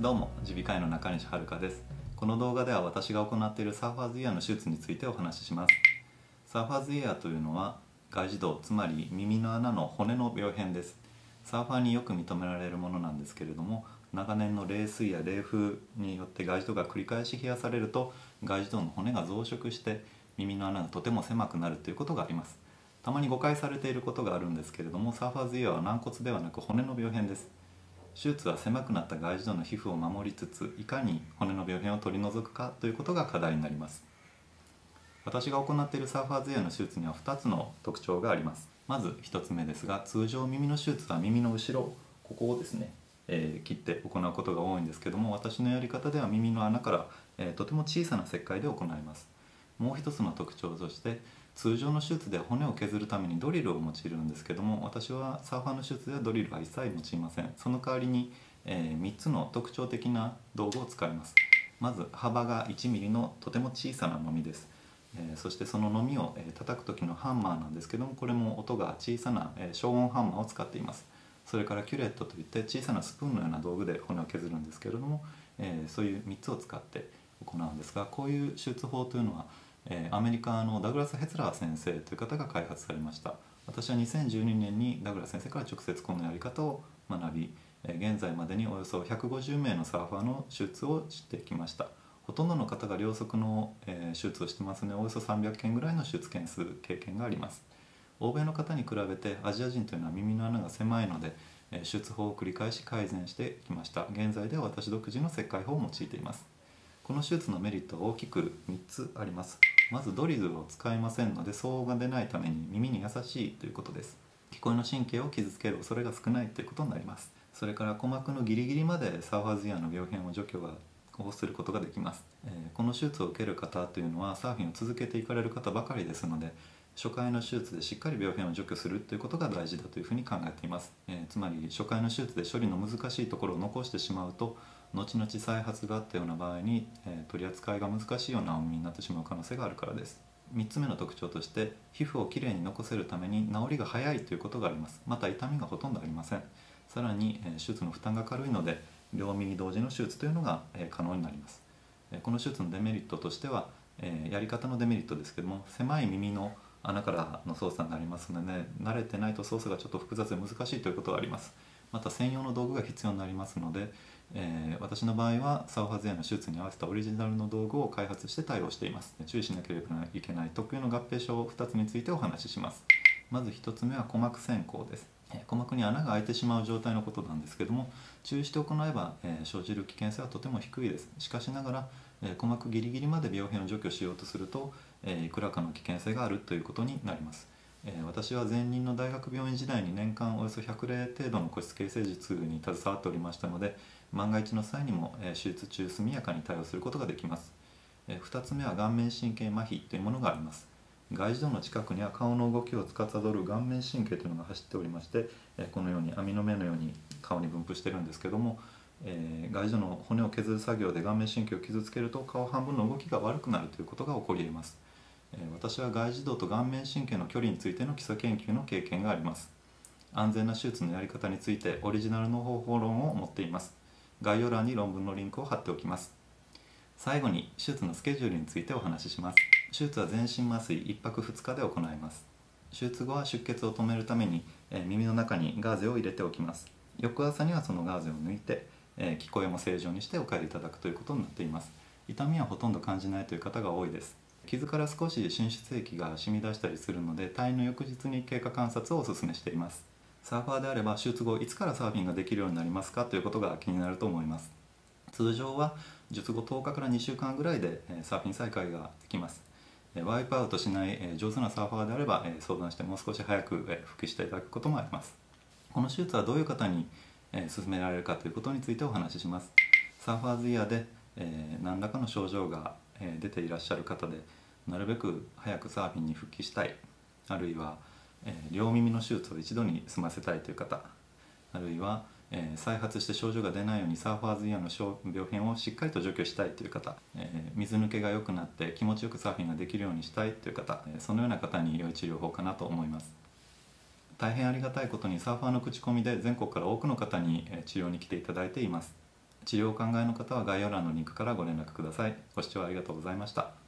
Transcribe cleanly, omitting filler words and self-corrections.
どうも、耳鼻科医の中西遥です。この動画では私が行っているサーファーズイヤーの手術についてお話しします。サーファーズイヤーというのは外耳道、つまり耳の穴の骨の病変です。サーファーによく認められるものなんですけれども、長年の冷水や冷風によって外耳道が繰り返し冷やされると外耳道の骨が増殖して耳の穴がとても狭くなるということがあります。たまに誤解されていることがあるんですけれども、サーファーズイヤーは軟骨ではなく骨の病変です。手術は狭くなった外耳道の皮膚を守りつつ、いかに骨の病変を取り除くかということが課題になります。私が行っているサーファーズイヤーの手術には2つの特徴があります。まず1つ目ですが、通常耳の手術は耳の後ろ、ここをですね、切って行うことが多いんですけども、私のやり方では耳の穴から、とても小さな切開で行います。もう一つの特徴として、通常の手術で骨を削るためにドリルを用いるんですけども、私はサーファーの手術ではドリルは一切用いません。その代わりに、3つの特徴的な道具を使います。まず幅が1ミリのとても小さなのみです。そしてそののみを、叩く時のハンマーなんですけども、これも音が小さな、消音ハンマーを使っています。それからキュレットといって小さなスプーンのような道具で骨を削るんですけれども、そういう3つを使って行うんですが、こういう手術法というのはアメリカのダグラス・ヘツラー先生という方が開発されました。私は2012年にダグラス先生から直接このやり方を学び、現在までにおよそ150名のサーファーの手術をしてきました。ほとんどの方が両側の手術をしてますので、およそ300件ぐらいの手術件数経験があります。欧米の方に比べてアジア人というのは耳の穴が狭いので、手術法を繰り返し改善してきました。現在では私独自の切開法を用いています。この手術のメリットは大きく3つあります。まずドリルを使いませんので、騒音が出ないために耳に優しいということです。聞こえの神経を傷つける恐れが少ないということになります。それから鼓膜のギリギリまでサーファーズイヤーの病変を除去することができます。この手術を受ける方というのはサーフィンを続けていかれる方ばかりですので、初回の手術でしっかり病変を除去するということが大事だというふうに考えています。つまり初回の手術で処理の難しいところを残してしまうと、後々再発があったような場合に、取り扱いが難しいような重みになってしまう可能性があるからです。3つ目の特徴として、皮膚をきれいに残せるために治りが早いということがあります。また痛みがほとんどありません。さらに、手術の負担が軽いので両耳同時の手術というのが、可能になります。この手術のデメリットとしては、やり方のデメリットですけども、狭い耳の穴からの操作になりますので、慣れてないと操作がちょっと複雑で難しいということがあります。また専用の道具が必要になりますので、私の場合はサーファーズイヤーの手術に合わせたオリジナルの道具を開発して対応しています。注意しなければいけない特有の合併症2つについてお話しします。まず1つ目は鼓膜穿孔です。鼓膜に穴が開いてしまう状態のことなんですけども、注意して行えば、生じる危険性はとても低いです。しかしながら、鼓膜ギリギリまで病変を除去しようとすると、いくらかの危険性があるということになります。私は前任の大学病院時代に年間およそ100例程度の個室形成術に携わっておりましたので、万が一の際にも手術中速やかに対応することができます。2つ目は顔面神経麻痺というものがあります。外耳道の近くには顔の動きを司る顔面神経というのが走っておりまして、このように網の目のように顔に分布しているんですけども、外耳道の骨を削る作業で顔面神経を傷つけると顔半分の動きが悪くなるということが起こり得ます。私は外耳道と顔面神経の距離についての基礎研究の経験があります。安全な手術のやり方についてオリジナルの方法論を持っています。概要欄に論文のリンクを貼っておきます。最後に手術のスケジュールについてお話しします。手術は全身麻酔1泊2日で行います。手術後は出血を止めるために耳の中にガーゼを入れておきます。翌朝にはそのガーゼを抜いて聞こえも正常にしてお帰りいただくということになっています。痛みはほとんど感じないという方が多いです。傷から少し浸出液が染み出したりするので、退院の翌日に経過観察をお勧めしています。サーファーであれば手術後いつからサーフィンができるようになりますかということが気になると思います。通常は術後10日から2週間ぐらいでサーフィン再開ができます。ワイプアウトしない上手なサーファーであれば相談してもう少し早く復帰していただくこともあります。この手術はどういう方に勧められるかということについてお話しします。サーファーズイヤーで何らかの症状が出ていらっしゃる方で、なるべく早くサーフィンに復帰したい、あるいは両耳の手術を一度に済ませたいという方、あるいは再発して症状が出ないようにサーファーズイヤーの病変をしっかりと除去したいという方、水抜けが良くなって気持ちよくサーフィンができるようにしたいという方、そのような方に良い治療法かなと思います。大変ありがたいことにサーファーの口コミで全国から多くの方に治療に来ていただいています。 治療をお考えの方は概要欄のリンクからご連絡ください。ご視聴ありがとうございました。